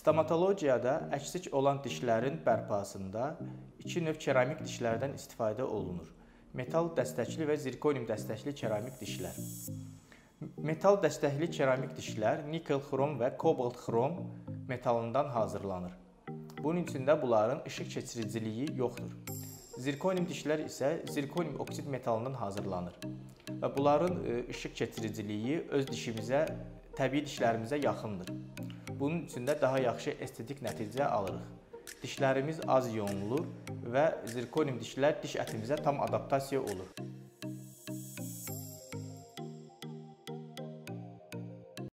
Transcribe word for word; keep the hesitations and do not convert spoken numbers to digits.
Stomatologiyada əksik olan dişlərin bərpasında iki növ keramik dişlərdən istifadə olunur. Metal dəstəkli və zirkonium dəstəkli keramik dişlər. Metal dəstəkli keramik dişlər nikel xrom və kobalt xrom metalından hazırlanır. Bunun üçün də bunların işıq keçiriciliyi yoxdur. Zirkonium dişlər isə zirkonium oksid metalından hazırlanır və bunların işıq keçiriciliyi öz dişimizə, təbii dişlərimizə yaxındır. Bunun üçün də daha yaxşı estetik nəticə alırıq. Dişlərimiz az yonulur və zirkonium dişlər diş ətimizə tam adaptasiya olur.